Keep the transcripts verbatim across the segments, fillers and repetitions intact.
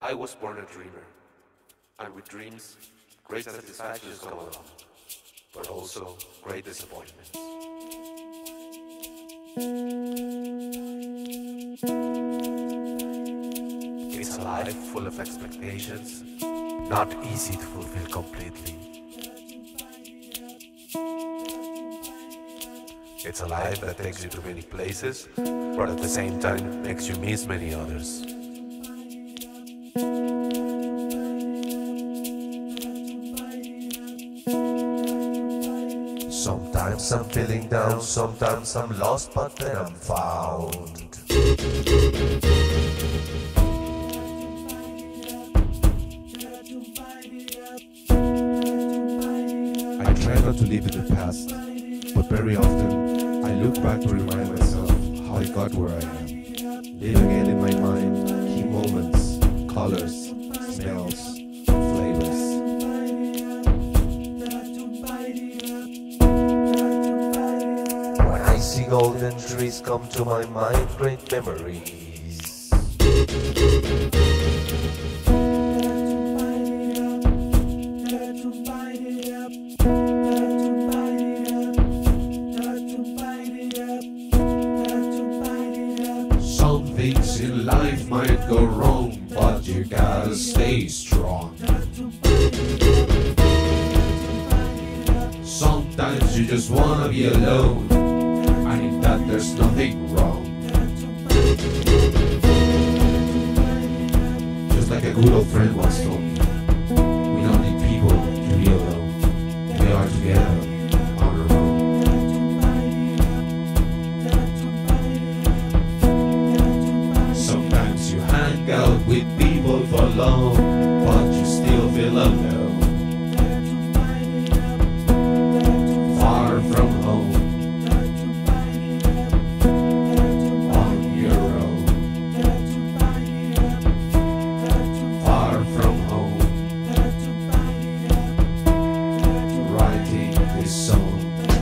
I was born a dreamer, and with dreams, great satisfactions come along, but also great disappointments. It's a life full of expectations, not easy to fulfill completely. It's a life that takes you to many places, but at the same time makes you miss many others. Sometimes I'm feeling down, sometimes I'm lost, but then I'm found. I try not to live in the past, but very often I look back to remind myself how I got where I am. Live again in my mind, key moments, colors, smells, flavors. When I see golden trees come to my mind, great memories. Some things in life might go wrong, but you gotta stay strong. Sometimes you just wanna be alone, and in that there's nothing wrong. Just like a good old friend once told me, we don't need people to be alone. We are together on our own. Sometimes you hang out with people for long, but you still feel alone. Far from home, on your own. Far from home, writing this song.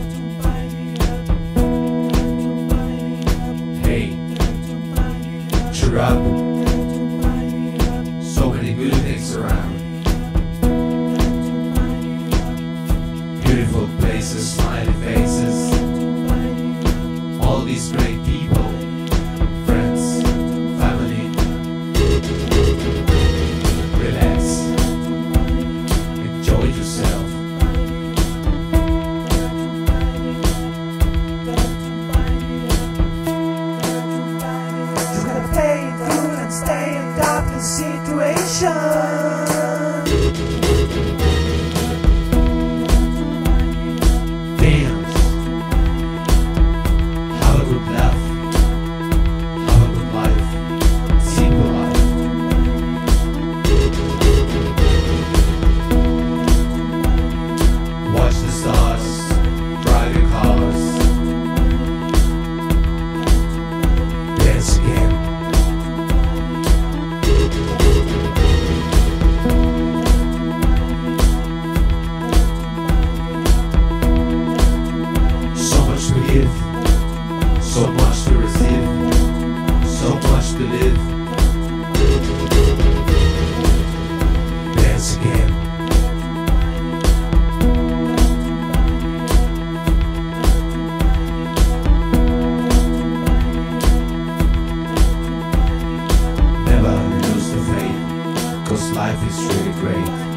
Hey, cheer up. So many good things around. Beautiful places, smiley faces. All these great people, friends, family. Relax, enjoy yourself. You gotta play it cool and stay on top of the situation. Dance, have a good laugh, have a good life, simple life. Watch the stars, drive your cars, dance again. So much to give, so much to receive, so much to live. Dance again. Never lose the faith, 'cause life is really great.